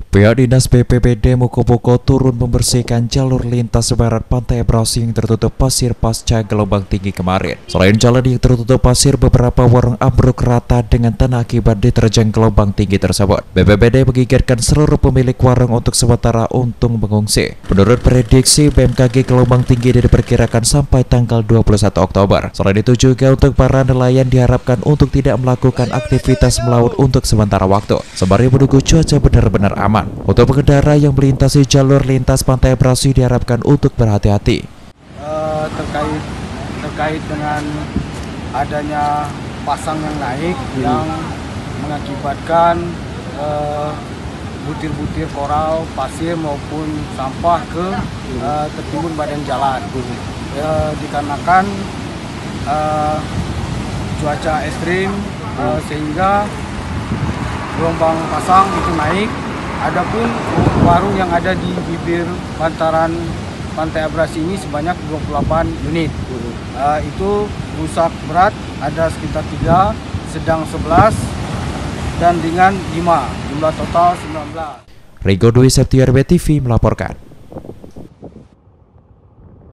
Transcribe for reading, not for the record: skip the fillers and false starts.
Pihak Dinas BPBD Mukopoko turun membersihkan jalur lintas barat Pantai Brasi yang tertutup pasir pasca gelombang tinggi kemarin. Selain jalan yang tertutup pasir, beberapa warung ambruk rata dengan tanah akibat diterjang gelombang tinggi tersebut. BPBD mengingatkan seluruh pemilik warung untuk sementara untung mengungsi. Menurut prediksi BMKG, gelombang tinggi diperkirakan sampai tanggal 21 Oktober. Selain itu juga untuk para nelayan diharapkan untuk tidak melakukan aktivitas melaut untuk sementara waktu, sembari menunggu cuaca benar-benar aman. Untuk pengendara yang melintasi jalur lintas Pantai Brasi diharapkan untuk berhati-hati. Terkait dengan adanya pasang yang naik yang mengakibatkan butir-butir koral, pasir maupun sampah tertimbun badan jalan. Dikarenakan cuaca ekstrim sehingga gelombang pasang itu naik. Adapun warung yang ada di bibir bantaran Pantai Brasi ini sebanyak 28 unit. Itu rusak berat ada sekitar 3, sedang 11, dan ringan 5. Jumlah total 19. Rigo Dwi Septiar, BTV melaporkan.